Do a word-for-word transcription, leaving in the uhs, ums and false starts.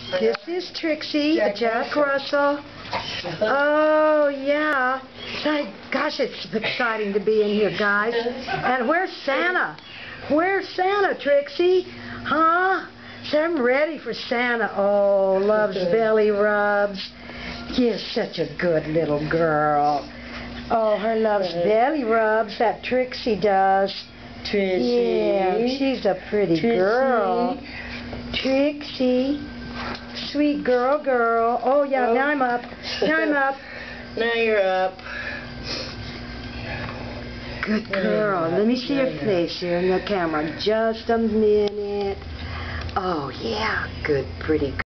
This is Trixie, Jack, Jack Russell. Oh, yeah. Gosh, it's exciting to be in here, guys. And where's Santa? Where's Santa, Trixie? Huh? So I'm ready for Santa. Oh, loves belly rubs. You're such a good little girl. Oh, her loves belly rubs. That Trixie does. Trixie. Yeah, she's a pretty Trixie. girl. Trixie. Sweet girl, girl. Oh, yeah, oh. Now I'm up. Now I'm up. Now you're up. Good girl. Let me see your face here in the camera. Just a minute. Oh, yeah. Good, pretty girl.